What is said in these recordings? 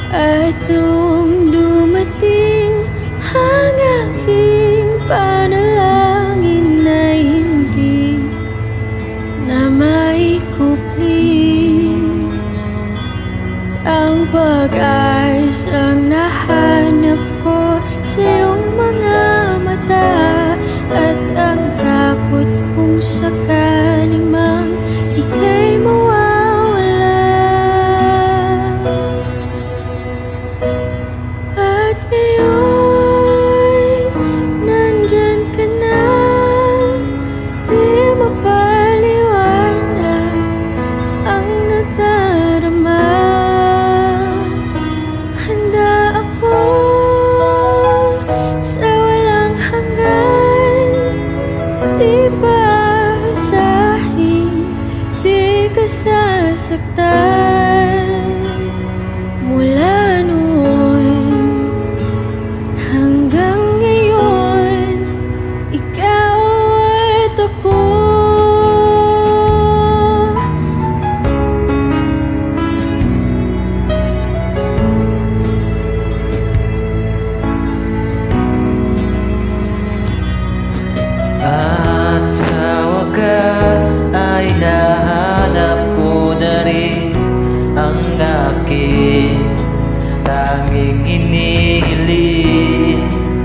At nung dumating ang aking panalangin ay hindi na maikupli. Ang pag-ayos ang nahanap ko sa iyong mga mata, at ang takot kung sakaling mang ika'y mawawala. At ngayon, nandyan ka na, di mapaliwanag ang nadarama. Handa ako sa walang hanggan, di basahin, di ka sasaktan. Mula noon hanggang ngayon, ikaw at ako. At sa wakas ay nahanap ko na rin ang aking tanging inihiling.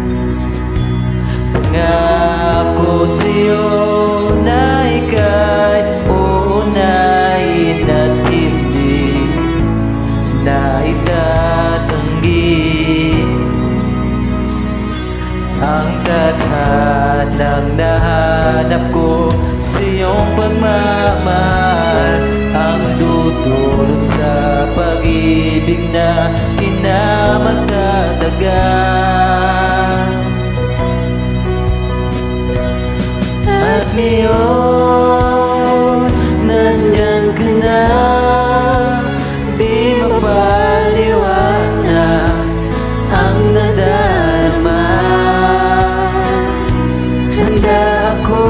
Pangako sa'yo na ika'y uunahin at hindi na itatanggi. Ang tadhanang nahanap ko sa iyong pagmamahal, ang dudulot sa pag-ibig na di na magtatagal. At ngayon, nandyan ka na, di mapaliwanag ang nadarama. Handa ako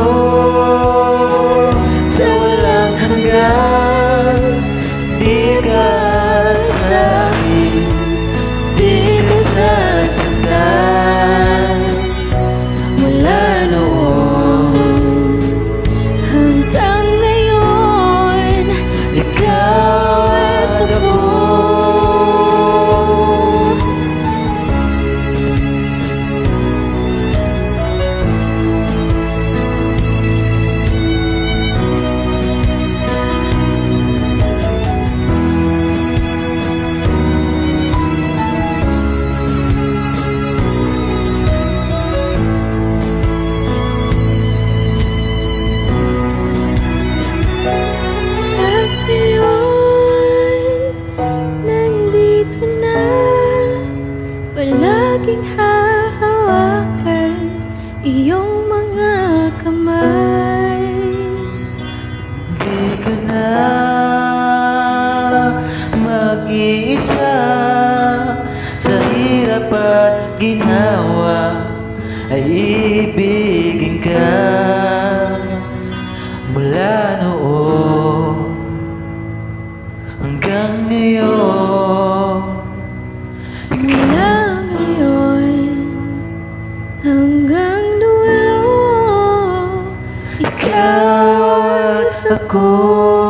sa walang hanggan, di ka sasahin, di ka sasaktan. Mula noon Hanggang ngayon, ikaw at ako. at ngayon, nandito na, palaging hahawakan iyong mga kamay. Di ka na mag-iisa, sa hirap at ginawa ay ibigin ka. Mula noon hanggang ngayon, Mula ngayon hanggang dulo, ikaw ikaw at ako.